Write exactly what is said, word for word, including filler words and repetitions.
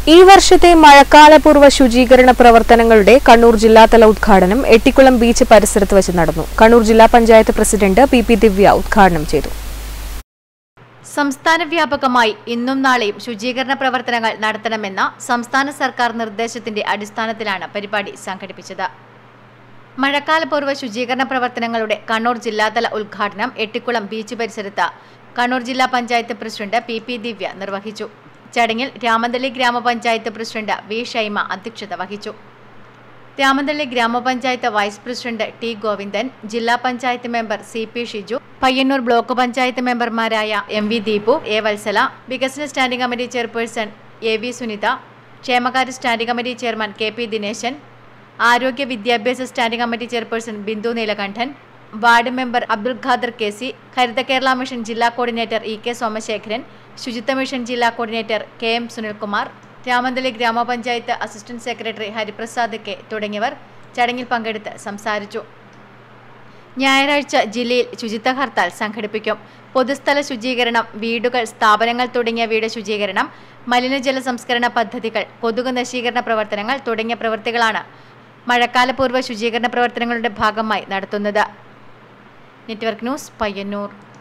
ഈ വർഷത്തെ മഴക്കാലപൂർവ്വ ശുചീകരണ പ്രവർത്തനങ്ങളുടെ കണ്ണൂർ ജില്ലാതല ഉദ്ഘാടനം എട്ടിക്കുളം ബീച്ച് പരിസരത്ത് വെച്ച് നടന്നു. കണ്ണൂർ ജില്ലാ panchayat president P P Divya ഉദ്ഘാടനം ചെയ്തു. സംസ്ഥാന വ്യാപകമായി ഇന്നും നാളെയും ശുചീകരണ പ്രവർത്തനങ്ങൾ നടത്തണമെന്ന സംസ്ഥാന സർക്കാർ നിർദ്ദേശത്തിന്റെ അടിസ്ഥാനത്തിലാണ് പരിപാടി സംഘടിപ്പിച്ചത്. മഴക്കാലപൂർവ്വ ശുചീകരണ പ്രവർത്തനങ്ങളുടെ കണ്ണൂർ ജില്ലാതല ഉദ്ഘാടനം എട്ടിക്കുളം ബീച്ച് പരിസരത്ത് കണ്ണൂർ ജില്ലാ panchayat president P P Divya നിർവഹിച്ചു. ചടങ്ങിൽ രാമന്തളി ഗ്രാമപഞ്ചായത്ത് പ്രസിഡന്റ് വി ഷൈമ അധ്യക്ഷത വഹിച്ചു. രാമന്തളി ഗ്രാമപഞ്ചായത്ത് വൈസ് പ്രസിഡന്റ് ടി ഗോവിന്ദൻ, ജില്ലാ panchayat member C P Shiju, Payyanur block panchayat മെമ്പർമാരായ M V Deepu, A Vatsala, വികസന standing committee chairperson A V Sunitha, ക്ഷേമകാര്യ standing committee chairman K P Dineshan, ആരോഗ്യ വിദ്യാഭ്യാസ standing committee chairperson Bindu Neelakandan, ward member Abdul Khader K C, Haritha Kerala mission ജില്ലാ coordinator E K Somasekharan, Suchitwa mission ജില്ലാ coordinator K M Sunilkumar, Ramanthali ഗ്രാമപഞ്ചായത്ത് assistant secretary Hariprasad K തുടങ്ങിയവർ ചടങ്ങിൽ പങ്കെടുത്ത് സംസാരിച്ചു. ഞായറാഴ്ച ജില്ലയിൽ ശുചിത്വ ഹർത്താൽ സംഘടിപ്പിക്കും. പൊതുസ്ഥല ശുചീകരണം, വീടുകൾ, സ്ഥാപനങ്ങൾ തുടങ്ങിയവയുടെ ശുചീകരണം, മലിനജല സംസ്കരണ പദ്ധതികൾ, കൊതുക് നശീകരണ പ്രവർത്തനങ്ങൾ തുടങ്ങിയ പ്രവൃത്തികളാണ് മഴക്കാലപൂർവ്വ ശുചീകരണ പ്രവർത്തനങ്ങളുടെ ഭാഗമായി നടത്തുന്നത്. Network news, Payyanur.